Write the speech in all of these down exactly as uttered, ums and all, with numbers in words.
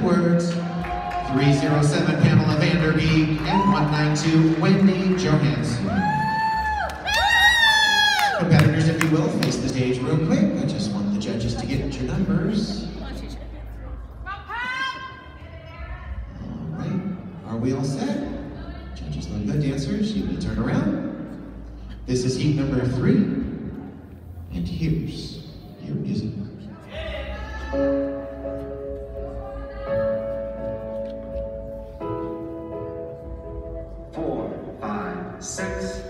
Edwards, three oh seven Pamela Vanderbeek, and one ninety-two Wendy Johansson. Competitors, if you will, face the stage real quick. I just want the judges to get your numbers. All right, are we all set? Judges look good. Dancers, you may turn around. This is heat number three, and here's your music. Four, five, six.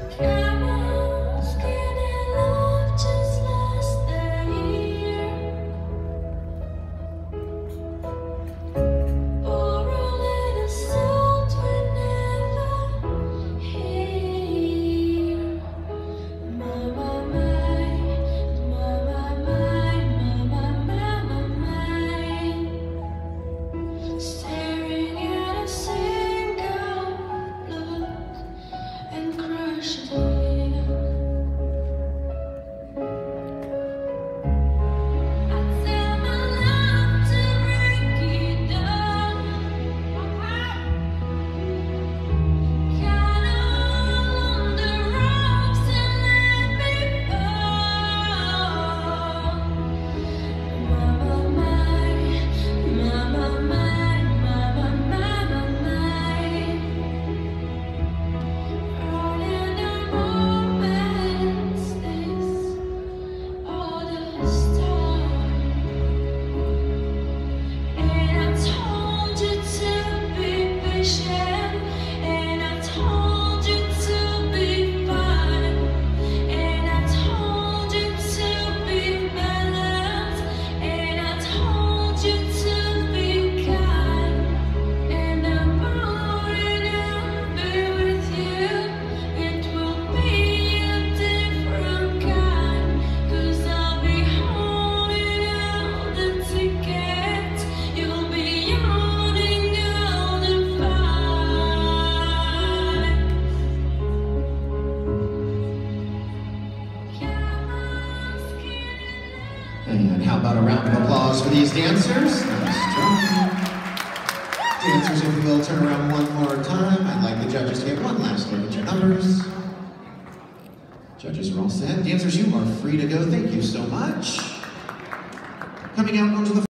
And how about a round of applause for these dancers? Nice job. Dancers, if you will, turn around one more time. I'd like the judges to get one last look at your numbers. Judges are all set. Dancers, you are free to go. Thank you so much. Coming out onto the